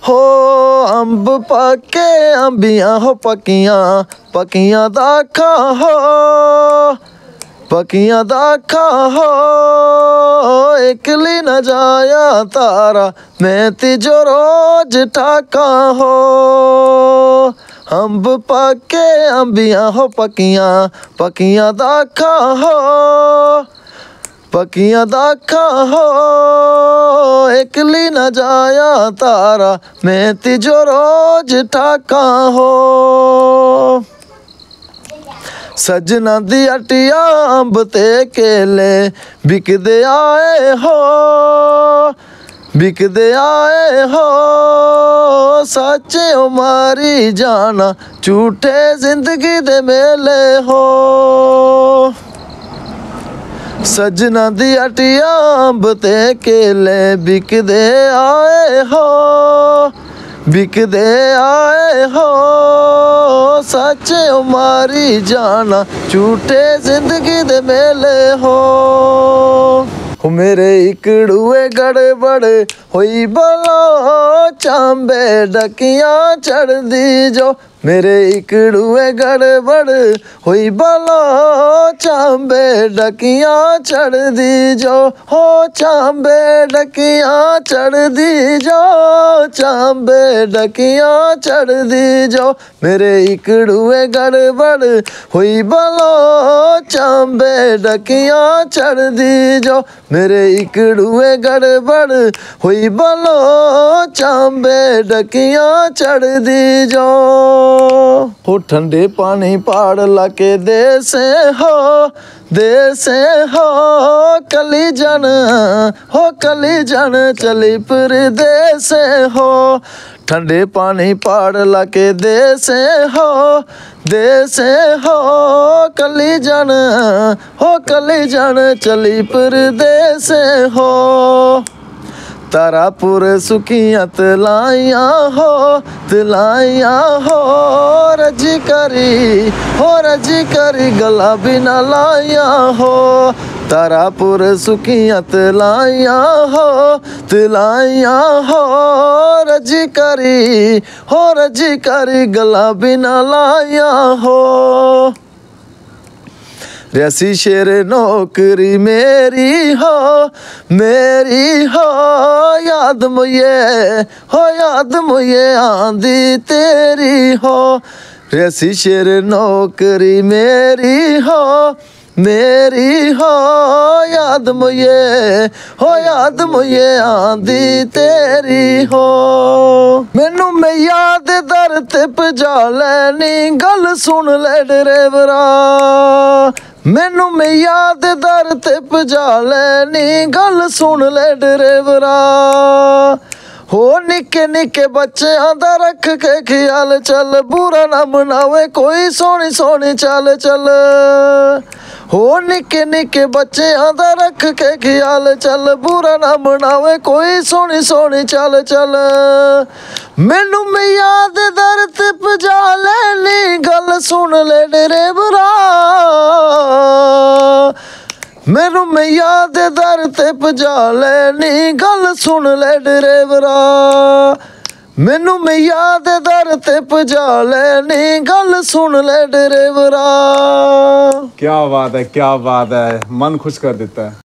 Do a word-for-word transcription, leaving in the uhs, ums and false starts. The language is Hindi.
हो अंब पके अंबियां हो पकियां पकियां दा खाओ पकियां दा खाओ इकली न जाया तारा मैं तिजो रोज ठाका हो अंब पके अंबियां हो पकियां पकियां दा खाओ पकियां दा खाओ इकली न जाया तारा मैं तिजो रोज ठाका हो सजना दी हटिया अंब ते केले बिकदे आए हो बिकदे आए हो सच्चे ओ मारी जाना झूठे जिंदगी दे मेले हो सजना दी हटिया अंब ते केले बिकदे आए हो बिकदे आए हो सच्चे ओ मारी जाना झूठे जिंदगी दे मेले हो मेरे इकड़ुए गड़बड़ होई बलो चांबे डकियां चढ़ दी जो मेरे इकड़ुए गड़बड़ होई बलो चांबे डकियां चढ़ दी जो हो चांबे डकियां चढ़ दी जो चांबे डकियां चढ़ दी जो मेरे इकड़ुए गड़बड़ होई बलो चांबे डकियां चढ़ दी जो मेरे इकड़ुए गड़बड़ हुई बलो चांबे डकियां चढ़ दी जो हो ठंडे पानी पहाड़ लाके दे से हो दे से हो कली जन हो कली जन चली फिर दे से हो ठंडे पानी पहाड़ लाके दे से हो दे से हो कली जन हो कली जन चली फिर दे से हो तारापुर सुखियां तलाइयां हो तलाइयां हो रजी करी हो रजी करी गला बिना लाइया हो तारापुर सुखियां तलाइयां हो तलाइयां हो रजी करी हो रजी करी गला बिना लाइया हो रसी शेर नौकरी मेरी हो मेरी हो याद मुझे हो याद मुझे आंधी तेरी हो रसी शेर नौकरी मेरी हो मेरी हो याद मुझे हो याद मुझे आंधी तेरी हो मैनू मैं याद दर ते पजा लैनी गल सुन ले डरेवरा मैनू मैं याद दर ते पजा लैनी गल सुन ले डरेवरा हो निके निके बच्चों दा रख के ख्याल चल बुरा ना मनावे कोई सोनी सोनी चल चल हो निके निके बच्चों दा रख के ख्याल चल बुरा ना मनावे कोई सोनी सोनी चल चल मैनू मैं याद दर ते पजा लैनी गल सुन ले डरेवरा मैनू मैं याद दर ते पजा लैनी गल सुन ले डरेवरा मैनू मैं याद दर ते पजा लैनी गल सुन ले डरेवरा। क्या बात है क्या बात है मन खुश कर देता है।